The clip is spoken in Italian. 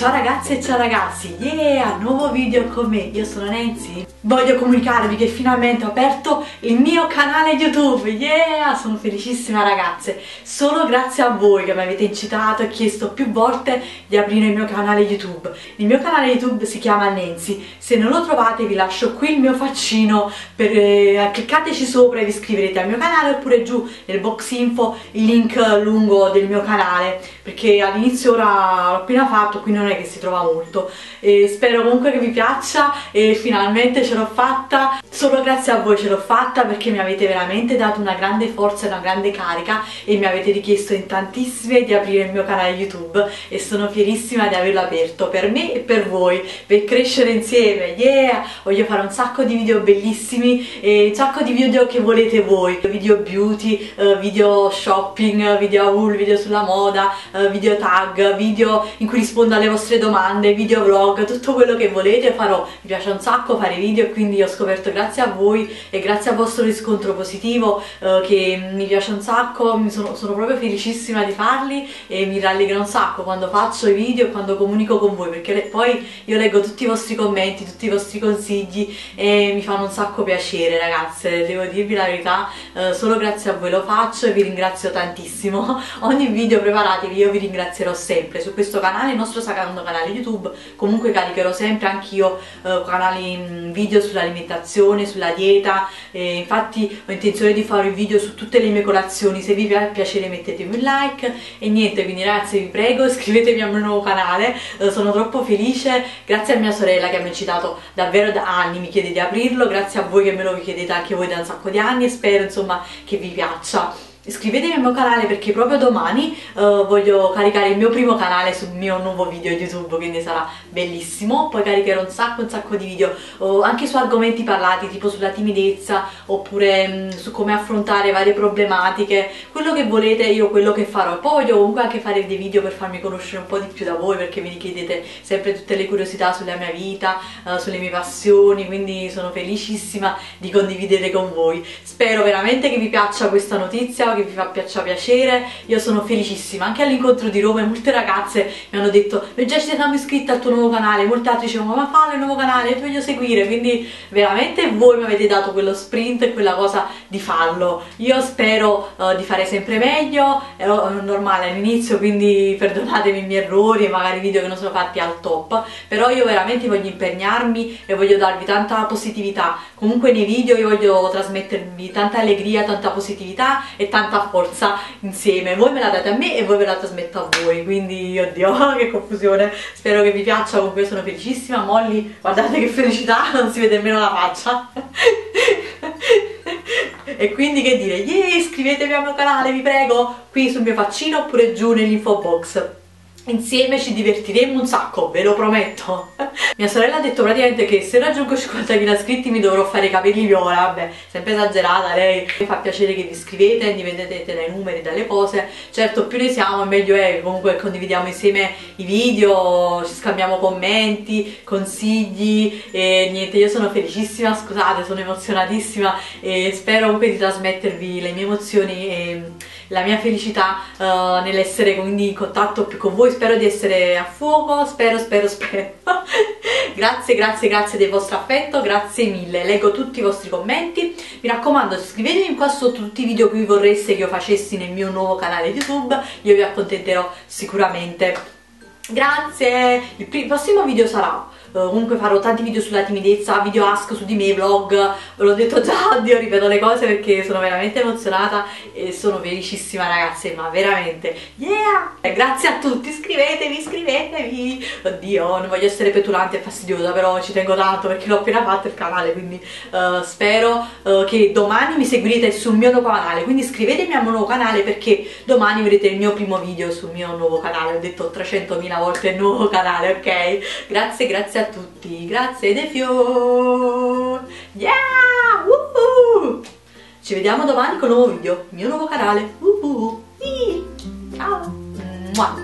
Ciao ragazze e ciao ragazzi, yeah, nuovo video con me, io sono Nancy. Voglio comunicarvi che finalmente ho aperto il mio canale YouTube, yeah, sono felicissima ragazze. Solo grazie a voi che mi avete incitato e chiesto più volte di aprire il mio canale YouTube. Il mio canale YouTube si chiama Nancy, se non lo trovate vi lascio qui il mio faccino, cliccateci sopra e vi iscriverete al mio canale, oppure giù nel box info il link lungo del mio canale, perché all'inizio ora l'ho appena fatto, quindi non è che si trova molto, e spero comunque che vi piaccia e finalmente ce l'ho fatta. Solo grazie a voi ce l'ho fatta, perché mi avete veramente dato una grande forza e una grande carica e mi avete richiesto in tantissime di aprire il mio canale YouTube e sono fierissima di averlo aperto per me e per voi, per crescere insieme, yeah! Voglio fare un sacco di video bellissimi e un sacco di video che volete voi, video beauty, video shopping, video haul, video sulla moda, video tag, video in cui rispondo alle vostre domande, video vlog, tutto quello che volete farò. Mi piace un sacco fare video e quindi ho scoperto grazie a voi e grazie al vostro riscontro positivo che mi piace un sacco, sono proprio felicissima di farli e mi rallegra un sacco quando faccio i video e quando comunico con voi, perché poi io leggo tutti i vostri commenti, tutti i vostri consigli e mi fanno un sacco piacere ragazze, devo dirvi la verità, solo grazie a voi lo faccio e vi ringrazio tantissimo. Ogni video preparatevi, io vi ringrazierò sempre su questo canale, il nostro secondo canale YouTube. Comunque caricherò sempre anch'io video sull'alimentazione, sulla dieta, infatti ho intenzione di fare video su tutte le mie colazioni. Se vi piace mettetemi un like e niente, quindi ragazzi vi prego iscrivetevi al mio nuovo canale, sono troppo felice, grazie a mia sorella che mi ha incitato davvero da anni, mi chiede di aprirlo, grazie a voi che me lo chiedete anche voi da un sacco di anni e spero insomma che vi piaccia. Iscrivetevi al mio canale perché proprio domani voglio caricare il mio primo canale sul mio nuovo video YouTube, quindi sarà bellissimo. Poi caricherò un sacco di video anche su argomenti parlati, tipo sulla timidezza oppure su come affrontare varie problematiche, quello che volete, io quello che farò. Poi voglio comunque anche fare dei video per farmi conoscere un po' di più da voi, perché mi richiedete sempre tutte le curiosità sulla mia vita, sulle mie passioni, quindi sono felicissima di condividere con voi. Spero veramente che vi piaccia questa notizia, che vi faccia piacere. Io sono felicissima, anche all'incontro di Roma molte ragazze mi hanno detto noi già ci siamo iscritte al tuo nuovo canale, molte altre dicevano ma fallo il nuovo canale, io ti voglio seguire, quindi veramente voi mi avete dato quello sprint e quella cosa di farlo. Io spero di fare sempre meglio, è normale all'inizio, quindi perdonatemi i miei errori e magari video che non sono fatti al top, però io veramente voglio impegnarmi e voglio darvi tanta positività. Comunque nei video io voglio trasmettervi tanta allegria, tanta positività e tanta forza insieme. Voi me la date a me e voi ve la trasmetto a voi, quindi oddio che confusione, spero che vi piaccia. Comunque sono felicissima. Molly, guardate che felicità, non si vede nemmeno la faccia. E quindi che dire, yeah, iscrivetevi al mio canale vi prego, qui sul mio faccino oppure giù nell'info box. Insieme ci divertiremo un sacco, ve lo prometto. Mia sorella ha detto praticamente che se raggiungo 50.000 iscritti mi dovrò fare i capelli viola, vabbè, sempre esagerata lei. Mi fa piacere che vi iscrivete, indipendentemente dai numeri, dalle cose. Certo, più ne siamo meglio è, comunque condividiamo insieme i video, ci scambiamo commenti, consigli e niente, io sono felicissima, scusate, sono emozionatissima e spero comunque di trasmettervi le mie emozioni e la mia felicità nell'essere quindi in contatto più con voi. Spero di essere a fuoco, spero. Grazie del vostro affetto, grazie mille, leggo tutti i vostri commenti. Mi raccomando, iscrivetevi qua sotto tutti i video che vi vorreste che io facessi nel mio nuovo canale YouTube, io vi accontenterò sicuramente. Grazie, il prossimo video sarà comunque farò tanti video sulla timidezza, video ask su di me, vlog, ve l'ho detto già, oddio ripeto le cose perché sono veramente emozionata e sono felicissima ragazze, ma veramente, yeah! Grazie a tutti, iscrivetevi, oddio non voglio essere petulante e fastidiosa, però ci tengo tanto perché l'ho appena fatto il canale, quindi spero che domani mi seguirete sul mio nuovo canale, quindi iscrivetevi al mio nuovo canale perché domani vedrete il mio primo video sul mio nuovo canale. Ho detto 300.000 volte il nuovo canale, ok? Grazie a tutti, grazie dei fiori, yeah! Ci vediamo domani con un nuovo video, il mio nuovo canale, ciao!